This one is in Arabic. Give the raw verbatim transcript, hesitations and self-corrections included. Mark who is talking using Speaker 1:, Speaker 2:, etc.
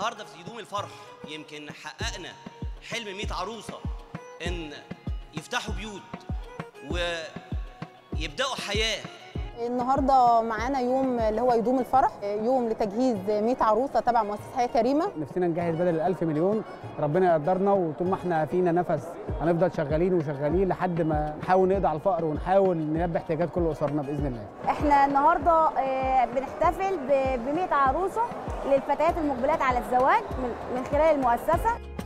Speaker 1: النهارده في يدوم الفرح يمكن حققنا حلم مية عروسه ان يفتحوا بيوت ويبداوا حياه.
Speaker 2: النهارده معانا يوم اللي هو يدوم الفرح، يوم لتجهيز مية عروسه تبع مؤسسه حياه كريمه.
Speaker 3: نفسنا نجهز بدل الألف مليون، ربنا يقدرنا، وطول ما احنا فينا نفس هنفضل شغالين وشغالين لحد ما نحاول نقضي على الفقر ونحاول نلبي احتياجات كل اسرنا باذن الله.
Speaker 4: احنا النهارده بنحتفل ب مية عروسه للفتيات المقبلات على الزواج من خلال المؤسسه.